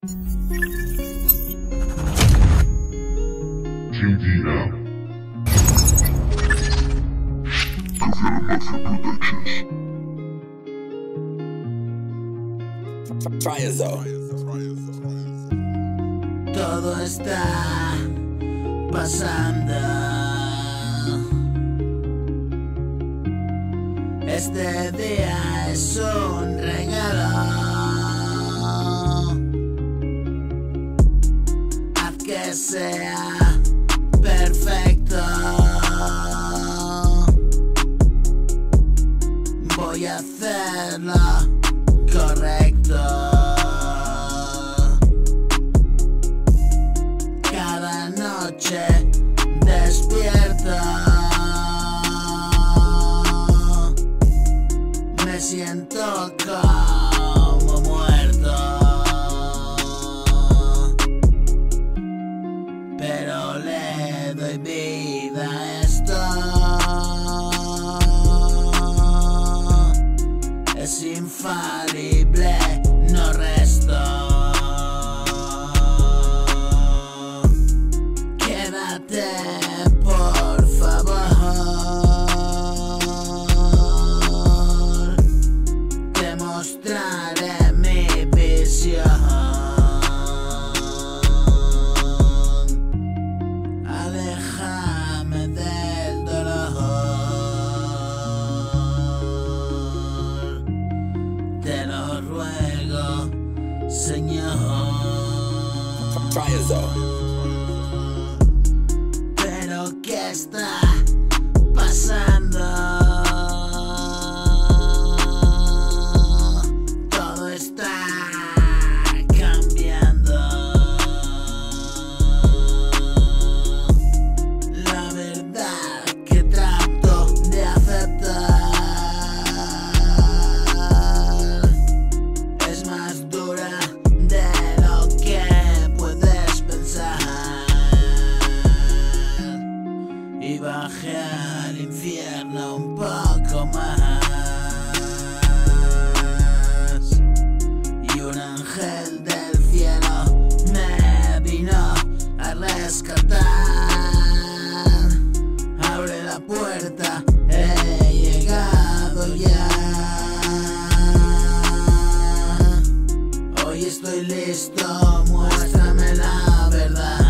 TV now. Caviar Mafia Productions. Todo está pasando. Este día es un regalo. Haz que sea perfecto. Voy a hacerlo correcto. Cada noche despierto, me siento como muerto, pero le doy vida a esto. Es infalible, no resto. Quédate, por favor. Te mostraré mi visión. Aléjame del dolor. Te lo ruego, Señor. Pero ¿qué está pasando? Todo está cambiando. La verdad que trato de aceptar es más dura de lo que puedes pensar. Y bajé al infierno un poco más, y un ángel del cielo me vino a rescatar. Abre la puerta, he llegado ya. Hoy estoy listo, muéstrame la verdad.